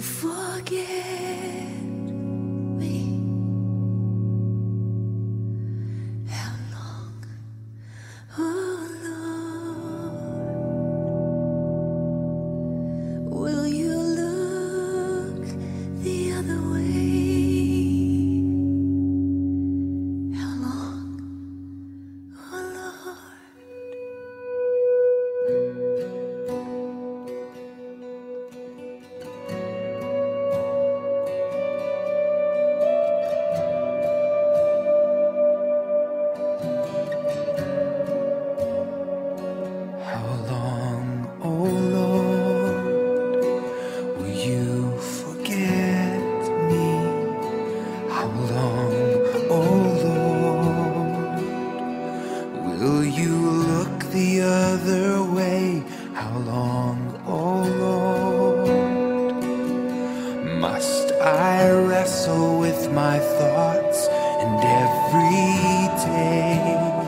forget me? How long, oh Lord, will you look the other way? How long, oh Lord? How long, oh Lord, will you forget me? How long, oh Lord, will you look the other way? How long, oh Lord, must I wrestle with my thoughts and every day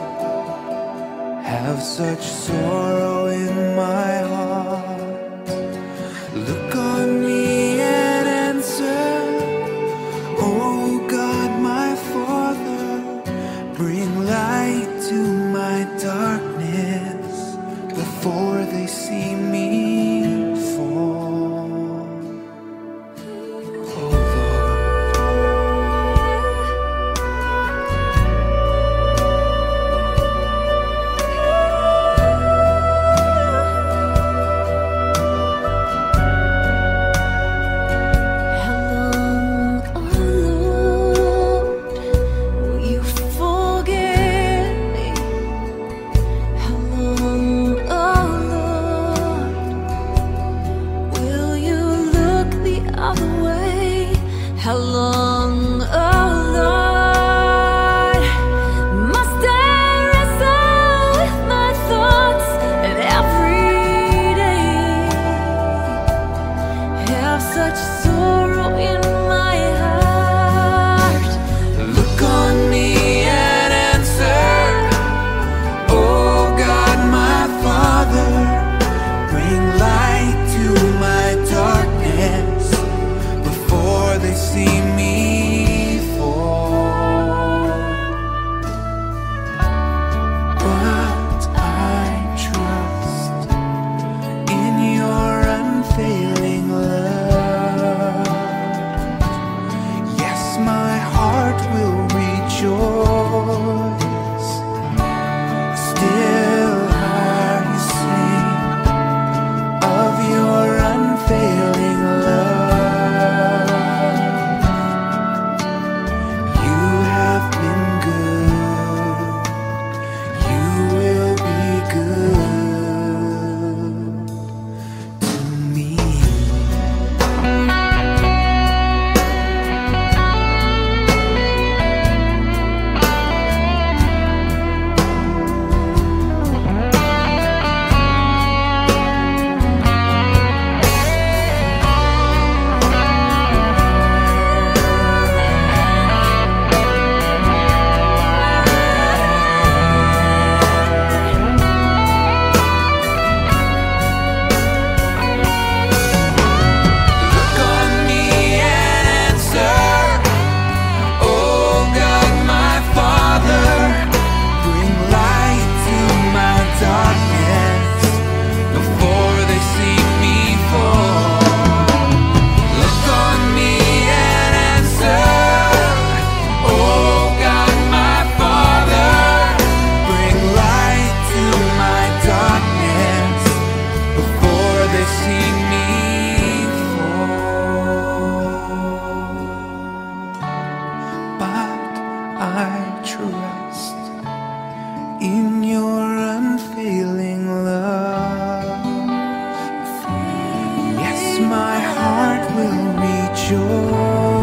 have such sorrow in my heart? Look on me and answer, oh God, my Father. Bring light to my darkness before they see me fall. Oh Lord. How long, oh Lord, must I wrestle with my thoughts and every day have such sorrow in my heart? Look on me and answer, oh God, my Father. Bring light to my darkness before they see me fall. But I trust in your unfailing love. Yes, my heart will rejoice. Still I sing of your unfailing love. You have been good. You will be good to me. Look on me and answer, oh God, my Father. Bring light to my darkness before they see me fall. Look on me and answer, oh God, my Father. Bring light to my darkness before they see me fall. But I trust in your unfailing love. Yes, my heart will rejoice.